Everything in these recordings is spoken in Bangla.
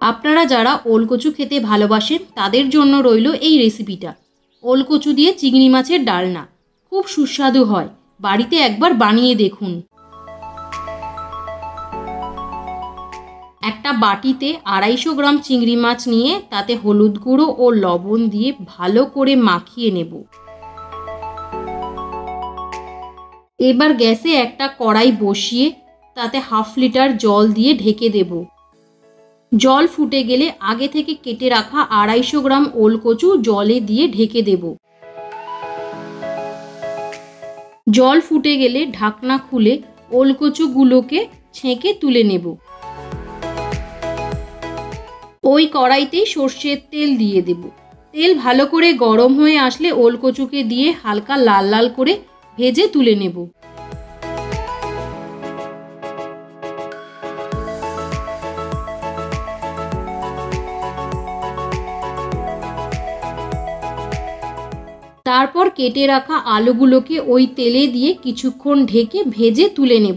আপনারা যারা ওলকচু খেতে ভালোবাসেন তাদের জন্য রইল এই রেসিপিটা। ওলকচু দিয়ে চিংড়ি মাছের ডালনা খুব সুস্বাদু হয়, বাড়িতে একবার বানিয়ে দেখুন। একটা বাটিতে 250 গ্রাম চিংড়ি মাছ নিয়ে তাতে হলুদ গুঁড়ো ও লবণ দিয়ে ভালো করে মাখিয়ে নেব। এবার গ্যাসে একটা কড়াই বসিয়ে তাতে 1/2 লিটার জল দিয়ে ঢেকে দেব। জল ফুটে গেলে আগে থেকে কেটে রাখা 250 গ্রাম ওলকচু জলে দিয়ে ঢেকে দেব। জল ফুটে গেলে ঢাকনা খুলে ওলকচুগুলোকে ছেঁকে তুলে নেব। ওই কড়াইতেই সর্ষের তেল দিয়ে দেব। তেল ভালো করে গরম হয়ে আসলে ওলকচুকে দিয়ে হালকা লাল লাল করে ভেজে তুলে নেব। তারপর কেটে রাখা আলুগুলোকে ওই তেলে দিয়ে কিছুক্ষণ ঢেকে ভেজে তুলে নেব।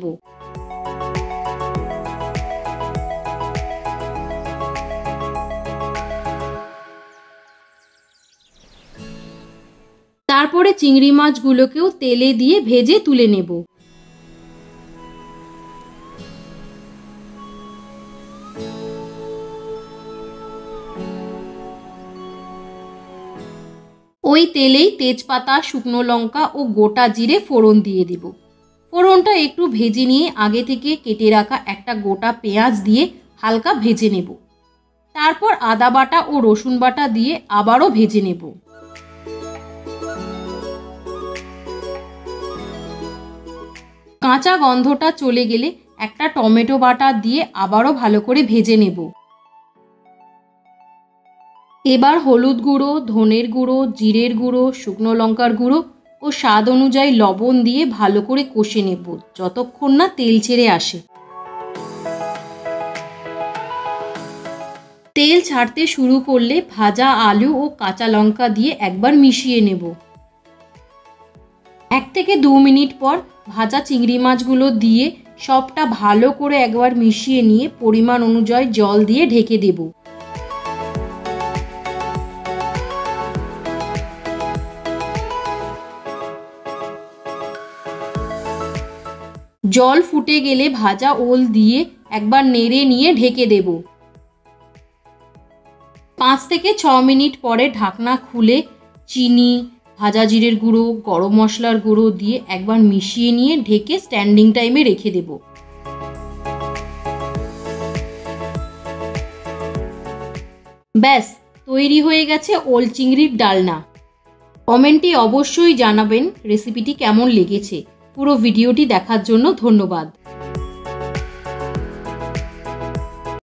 তারপরে চিংড়ি মাছগুলোকেও তেলে দিয়ে ভেজে তুলে নেব। ওই তেলেই তেজপাতা, শুকনো লঙ্কা ও গোটা জিরে ফোড়ন দিয়ে দেব। ফোড়নটা একটু ভেজে নিয়ে আগে থেকে কেটে রাখা একটা গোটা পেঁয়াজ দিয়ে হালকা ভেজে নেব। তারপর আদা বাটা ও রসুন বাটা দিয়ে আবারও ভেজে নেব। কাঁচা গন্ধটা চলে গেলে একটা টমেটো বাটা দিয়ে আবারও ভালো করে ভেজে নেব। এবার হলুদ গুঁড়ো, ধনের গুঁড়ো, জিরের গুঁড়ো, শুকনো লঙ্কার গুঁড়ো ও স্বাদ অনুযায়ী লবণ দিয়ে ভালো করে কষে নেব যতক্ষণ না তেল ছেড়ে আসে। তেল ছাড়তে শুরু করলে ভাজা আলু ও কাঁচা লঙ্কা দিয়ে একবার মিশিয়ে নেব। 1 থেকে 2 মিনিট পর ভাজা চিংড়ি মাছগুলো দিয়ে সবটা ভালো করে একবার মিশিয়ে নিয়ে পরিমাণ অনুযায়ী জল দিয়ে ঢেকে দেব। জল ফুটে গেলে ভাজা ওল দিয়ে একবার নেড়ে নিয়ে ঢেকে দেব। 5 থেকে 6 মিনিট পরে ঢাকনা খুলে চিনি, ভাজা জিরের গুঁড়ো, গরম মশলার গুঁড়ো দিয়ে একবার মিশিয়ে নিয়ে ঢেকে স্ট্যান্ডিং টাইমে রেখে দেব। ব্যাস তৈরি হয়ে গেছে ওল চিংড়ির ডালনা। কমেন্টে অবশ্যই জানাবেন রেসিপিটি কেমন লেগেছে। পুরো ভিডিওটি দেখার জন্য ধন্যবাদ।